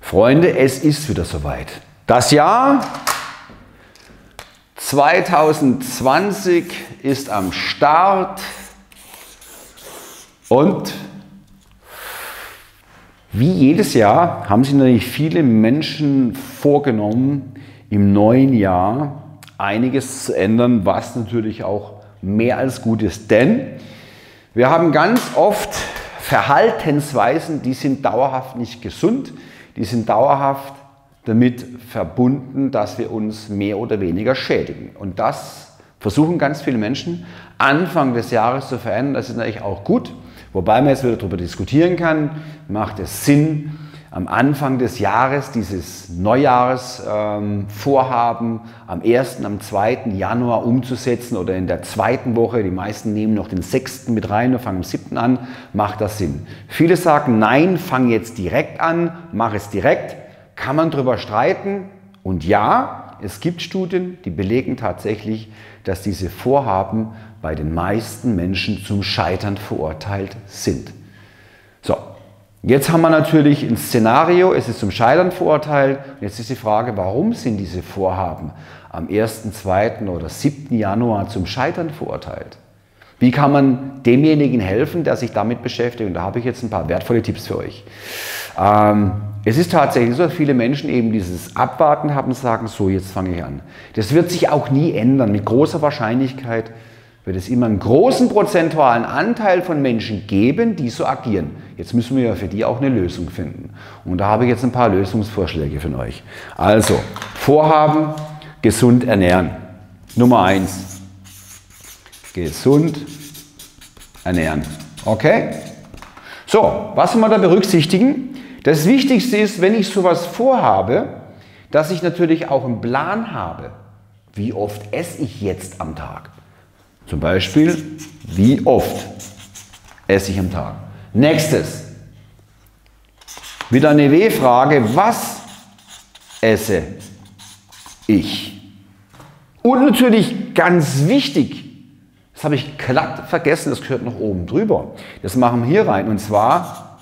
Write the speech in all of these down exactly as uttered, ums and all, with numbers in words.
Freunde, es ist wieder soweit. Das Jahr zweitausendzwanzig ist am Start und wie jedes Jahr haben sich natürlich viele Menschen vorgenommen, im neuen Jahr einiges zu ändern, was natürlich auch mehr als gut ist. Denn wir haben ganz oft Verhaltensweisen, die sind dauerhaft nicht gesund, die sind dauerhaft damit verbunden, dass wir uns mehr oder weniger schädigen. Und das versuchen ganz viele Menschen Anfang des Jahres zu verändern. Das ist natürlich auch gut, wobei man jetzt wieder darüber diskutieren kann, macht es Sinn, am Anfang des Jahres dieses Neujahresvorhaben ähm, am ersten, am zweiten Januar umzusetzen oder in der zweiten Woche. Die meisten nehmen noch den sechsten mit rein und fangen am siebten an. Macht das Sinn? Viele sagen, nein, fang jetzt direkt an, mach es direkt. Kann man darüber streiten? Und ja, es gibt Studien, die belegen tatsächlich, dass diese Vorhaben bei den meisten Menschen zum Scheitern verurteilt sind. So. Jetzt haben wir natürlich ein Szenario, es ist zum Scheitern verurteilt. Jetzt ist die Frage, warum sind diese Vorhaben am ersten, zweiten oder siebten Januar zum Scheitern verurteilt? Wie kann man demjenigen helfen, der sich damit beschäftigt? Und da habe ich jetzt ein paar wertvolle Tipps für euch. Ähm, es ist tatsächlich so, dass viele Menschen eben dieses Abwarten haben und sagen, so, jetzt fange ich an. Das wird sich auch nie ändern. Mit großer Wahrscheinlichkeit wird es immer einen großen prozentualen Anteil von Menschen geben, die so agieren. Jetzt müssen wir ja für die auch eine Lösung finden. Und da habe ich jetzt ein paar Lösungsvorschläge für euch. Also, Vorhaben, gesund ernähren. Nummer eins. Gesund ernähren. Okay? So, was muss man da berücksichtigen? Das Wichtigste ist, wenn ich sowas vorhabe, dass ich natürlich auch einen Plan habe. Wie oft esse ich jetzt am Tag? Zum Beispiel, wie oft esse ich am Tag? Nächstes, wieder eine W-Frage, was esse ich? Und natürlich ganz wichtig, das habe ich glatt vergessen, das gehört noch oben drüber. Das machen wir hier rein und zwar,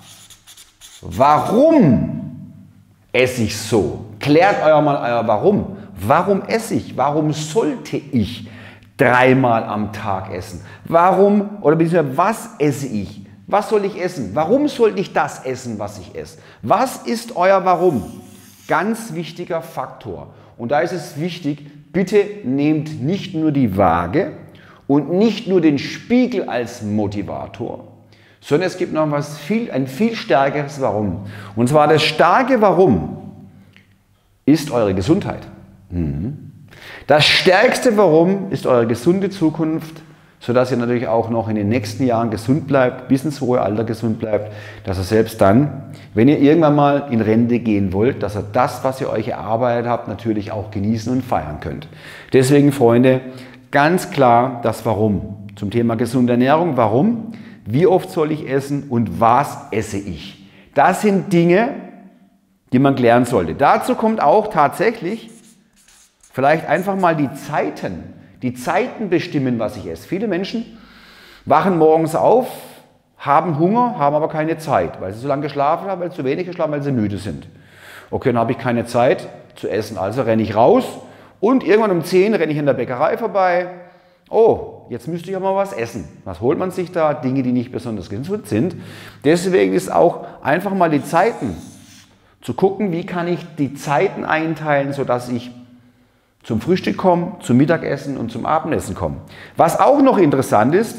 warum esse ich so? Klärt euer mal euer Warum. Warum esse ich? Warum sollte ich dreimal am Tag essen? Warum oder beziehungsweise was esse ich? Was soll ich essen? Warum sollte ich das essen, was ich esse? Was ist euer Warum? Ganz wichtiger Faktor. Und da ist es wichtig, bitte nehmt nicht nur die Waage und nicht nur den Spiegel als Motivator, sondern es gibt noch was viel, ein viel stärkeres Warum. Und zwar das starke Warum ist eure Gesundheit. Mhm. Das stärkste Warum ist eure gesunde Zukunft, sodass ihr natürlich auch noch in den nächsten Jahren gesund bleibt, bis ins hohe Alter gesund bleibt, dass ihr selbst dann, wenn ihr irgendwann mal in Rente gehen wollt, dass ihr das, was ihr euch erarbeitet habt, natürlich auch genießen und feiern könnt. Deswegen, Freunde, ganz klar das Warum. Zum Thema gesunde Ernährung, warum, wie oft soll ich essen und was esse ich? Das sind Dinge, die man klären sollte. Dazu kommt auch tatsächlich vielleicht einfach mal die Zeiten, die Zeiten bestimmen, was ich esse. Viele Menschen wachen morgens auf, haben Hunger, haben aber keine Zeit, weil sie so lange geschlafen haben, weil sie zu wenig geschlafen haben, weil sie müde sind. Okay, dann habe ich keine Zeit zu essen, also renne ich raus und irgendwann um zehn renne ich in der Bäckerei vorbei. Oh, jetzt müsste ich aber mal was essen. Was holt man sich da? Dinge, die nicht besonders gesund sind. Deswegen ist auch einfach mal die Zeiten zu gucken, wie kann ich die Zeiten einteilen, sodass ich zum Frühstück komme, zum Mittagessen und zum Abendessen komme. Was auch noch interessant ist,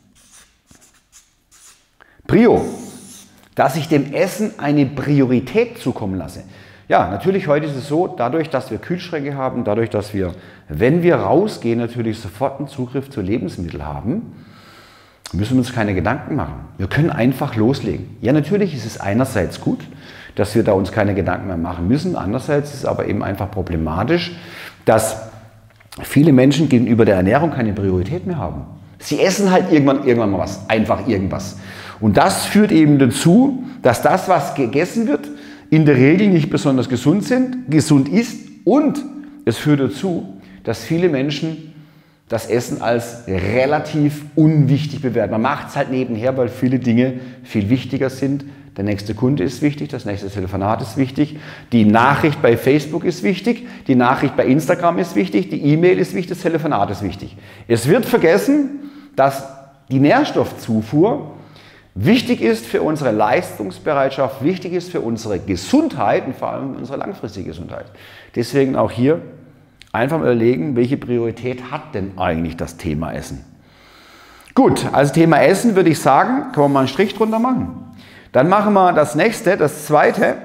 Prio, dass ich dem Essen eine Priorität zukommen lasse. Ja, natürlich heute ist es so, dadurch, dass wir Kühlschränke haben, dadurch, dass wir, wenn wir rausgehen, natürlich sofort einen Zugriff zu Lebensmitteln haben, müssen wir uns keine Gedanken machen. Wir können einfach loslegen. Ja, natürlich ist es einerseits gut, dass wir da uns keine Gedanken mehr machen müssen. Andererseits ist es aber eben einfach problematisch, dass viele Menschen gegenüber der Ernährung keine Priorität mehr haben. Sie essen halt irgendwann, irgendwann mal was, einfach irgendwas. Und das führt eben dazu, dass das, was gegessen wird, in der Regel nicht besonders gesund sind, gesund ist und es führt dazu, dass viele Menschen das Essen als relativ unwichtig bewerten. Man macht es halt nebenher, weil viele Dinge viel wichtiger sind. der nächste Kunde ist wichtig, das nächste Telefonat ist wichtig, die Nachricht bei Facebook ist wichtig, die Nachricht bei Instagram ist wichtig, die E-Mail ist wichtig, das Telefonat ist wichtig. Es wird vergessen, dass die Nährstoffzufuhr wichtig ist für unsere Leistungsbereitschaft, wichtig ist für unsere Gesundheit und vor allem unsere langfristige Gesundheit. Deswegen auch hier einfach mal überlegen, welche Priorität hat denn eigentlich das Thema Essen? Gut, also Thema Essen würde ich sagen, können wir mal einen Strich drunter machen. Dann machen wir das nächste, das zweite,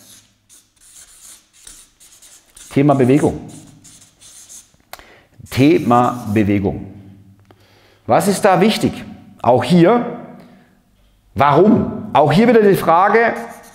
Thema Bewegung. Thema Bewegung. Was ist da wichtig? Auch hier, warum? Auch hier wieder die Frage,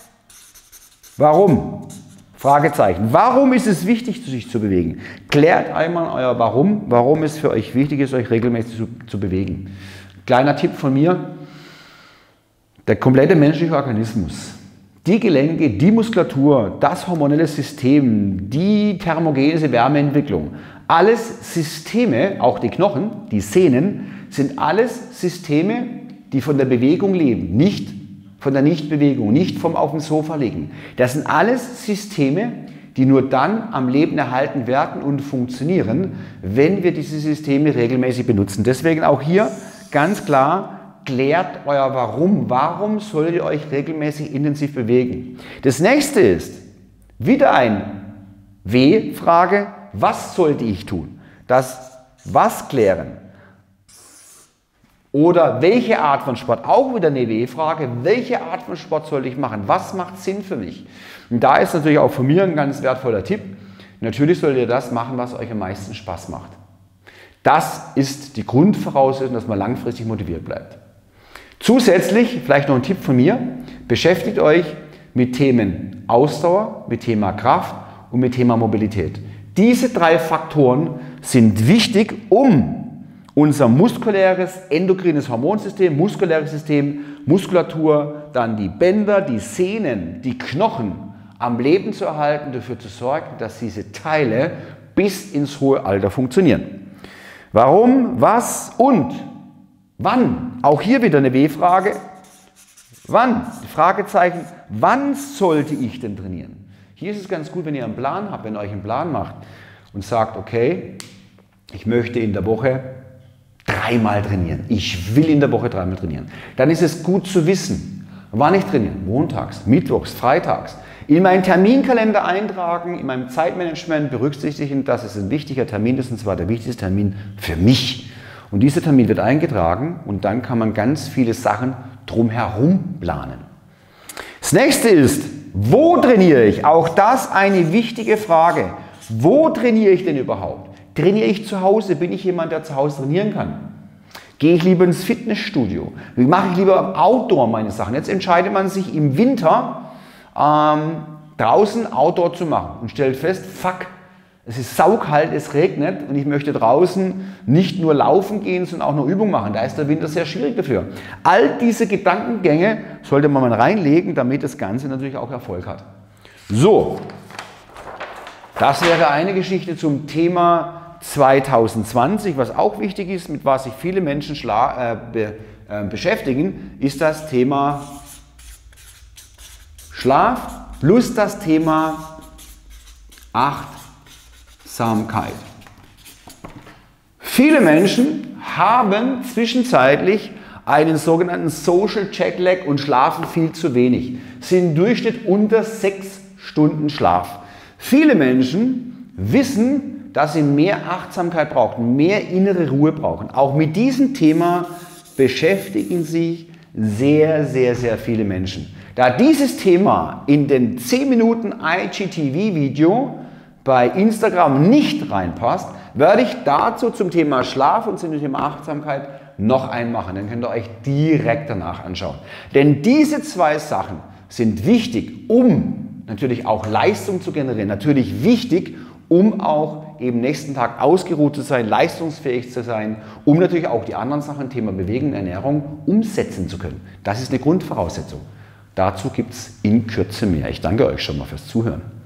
warum? Fragezeichen. Warum ist es wichtig, sich zu bewegen? Klärt einmal euer Warum, warum es für euch wichtig ist, euch regelmäßig zu, zu bewegen. Kleiner Tipp von mir, der komplette menschliche Organismus, die Gelenke, die Muskulatur, das hormonelle System, die thermogenese Wärmeentwicklung, alles Systeme, auch die Knochen, die Sehnen, sind alles Systeme, die von der Bewegung leben, nicht von der Nichtbewegung, nicht vom auf dem Sofa liegen. Das sind alles Systeme, die nur dann am Leben erhalten werden und funktionieren, wenn wir diese Systeme regelmäßig benutzen. Deswegen auch hier ganz klar, klärt euer Warum. Warum solltet ihr euch regelmäßig intensiv bewegen? Das nächste ist wieder ein W-Frage. Was sollte ich tun? Das Was klären. Oder welche Art von Sport? Auch wieder eine W-Frage. Welche Art von Sport sollte ich machen? Was macht Sinn für mich? Und da ist natürlich auch von mir ein ganz wertvoller Tipp. Natürlich solltet ihr das machen, was euch am meisten Spaß macht. Das ist die Grundvoraussetzung, dass man langfristig motiviert bleibt. Zusätzlich, vielleicht noch ein Tipp von mir, beschäftigt euch mit Themen Ausdauer, mit Thema Kraft und mit Thema Mobilität. Diese drei Faktoren sind wichtig, um unser muskuläres, endokrines Hormonsystem, muskuläres System, Muskulatur, dann die Bänder, die Sehnen, die Knochen am Leben zu erhalten, dafür zu sorgen, dass diese Teile bis ins hohe Alter funktionieren. Warum, was und wann? Auch hier wieder eine W-Frage. Wann? Fragezeichen, wann sollte ich denn trainieren? Hier ist es ganz gut, wenn ihr einen Plan habt, wenn ihr euch einen Plan macht und sagt, okay, ich möchte in der Woche dreimal trainieren. Ich will in der Woche dreimal trainieren. Dann ist es gut zu wissen, wann ich trainiere. Montags, mittwochs, freitags. In meinen Terminkalender eintragen, in meinem Zeitmanagement berücksichtigen, dass es ein wichtiger Termin ist, und zwar der wichtigste Termin für mich. Und dieser Termin wird eingetragen und dann kann man ganz viele Sachen drumherum planen. Das nächste ist, wo trainiere ich? Auch das eine wichtige Frage. Wo trainiere ich denn überhaupt? Trainiere ich zu Hause? Bin ich jemand, der zu Hause trainieren kann? Gehe ich lieber ins Fitnessstudio? Wie mache ich lieber Outdoor meine Sachen? Jetzt entscheidet man sich im Winter ähm, draußen Outdoor zu machen und stellt fest, fuck, es ist saukalt, es regnet und ich möchte draußen nicht nur laufen gehen, sondern auch noch Übung machen. Da ist der Winter sehr schwierig dafür. All diese Gedankengänge sollte man mal reinlegen, damit das Ganze natürlich auch Erfolg hat. So, das wäre eine Geschichte zum Thema zwanzig zwanzig, was auch wichtig ist, mit was sich viele Menschen schla äh, be äh, beschäftigen, ist das Thema Schlaf plus das Thema Achtsamkeit. Viele Menschen haben zwischenzeitlich einen sogenannten Social Jetlag und schlafen viel zu wenig, sind im Durchschnitt unter sechs Stunden Schlaf. Viele Menschen wissen, dass sie mehr Achtsamkeit brauchen, mehr innere Ruhe brauchen. Auch mit diesem Thema beschäftigen sich sehr, sehr, sehr viele Menschen. Da dieses Thema in den zehn Minuten I G T V-Video bei Instagram nicht reinpasst, werde ich dazu zum Thema Schlaf und zum Thema Achtsamkeit noch einen machen. Dann könnt ihr euch direkt danach anschauen. Denn diese zwei Sachen sind wichtig, um natürlich auch Leistung zu generieren. Natürlich wichtig, um auch eben nächsten Tag ausgeruht zu sein, leistungsfähig zu sein, um natürlich auch die anderen Sachen, Thema Bewegung und Ernährung, umsetzen zu können. Das ist eine Grundvoraussetzung. Dazu gibt es in Kürze mehr. Ich danke euch schon mal fürs Zuhören.